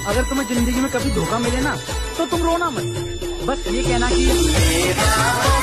अगर तुम्हें जिंदगी में कभी धोखा मिले ना तो तुम रोना मत, बस ये कहना कि